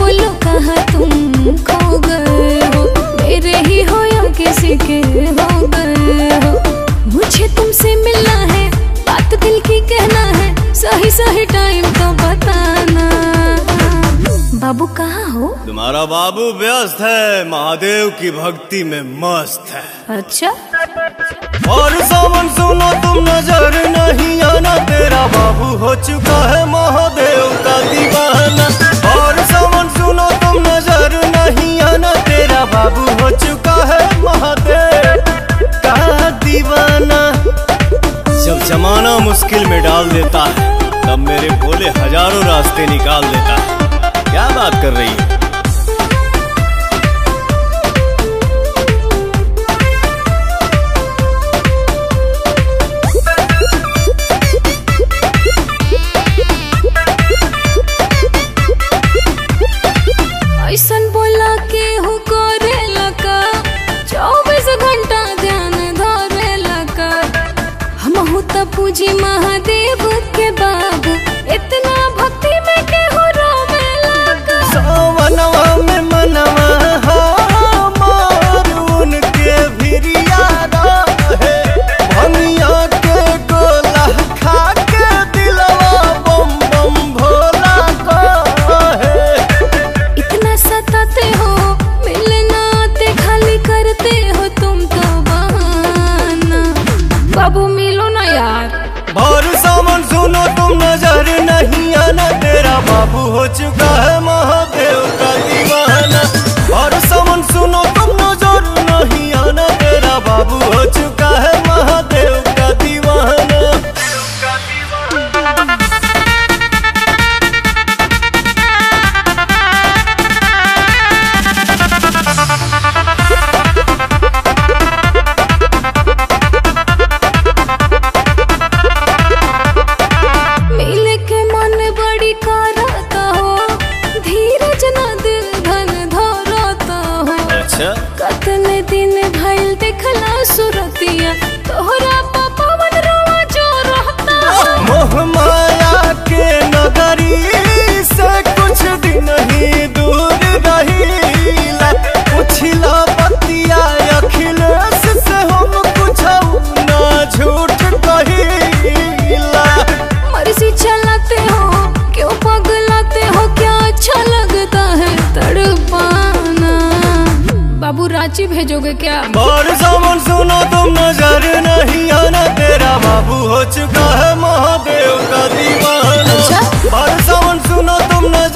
बोलो कहाँ तुम खो गए हो, मेरे ही हो या किसी के हो गए हो। मुझे तुमसे मिलना है, बात दिल की कहना है, सही सही टाइम तो बताना। बाबू कहाँ हो? तुम्हारा बाबू व्यस्त है, महादेव की भक्ति में मस्त है। अच्छा। और सावन सुनो तुम नजर नहीं आना, तेरा बाबू हो चुका है महादेव का दीवाना। और सावन सुनो तुम नजर नहीं आना, तेरा बाबू हो चुका है महादेव का दीवाना। जब जमाना मुश्किल में डाल देता है, तब मेरे भोले हजारों रास्ते निकाल देता है। क्या बात कर रही है? ऐसन बोला के हूँ करे लगा, 24 घंटा ध्यान धरे लगा। हम हूँ तो पूजी महादेव के बाबू, इतना भक्ति में के हो रोवे लगा। सावनवा में मनवा हमार उनके भिरिया रहे, भंगिया के गोला खा के दिलवा बम बम भोला कहे। इतना सताते हो, मिलना आते खाली करते हो तुम तो बहाना। बाबू मिलो ना यार। और सावन सुनो तुम नजर नहीं आना, तेरा बाबू हो चुका है महादेव का दीवाना। और सावन सुनो तुम नजर नहीं आना, तेरा बाबू हो चुका है महादेव का दीवाना। मिले के मन बड़ी करता हो, धीरज ना दिल धन धरता हो। अच्छा। कतने दिन भइल देखला सुरतिया, तोहरा पवन रोवा जो रहता हो। मोह माया के नगरी से कुछ दिन ही दूर रहीला, पुछला बतिया अखिलेश से हम कुछ ना झूठ कहीला। मर्जी चलाते हो, क्यों पगलाते हो, क्या अच्छा लगता है तड़पाना। बाबू रांची भेजोगे क्या? और सावन सुनो तुम नजर नहीं आना, तेरा बाबू हो चुका है महादेव का दीवाना। अच्छा। और सावन सुनो तुम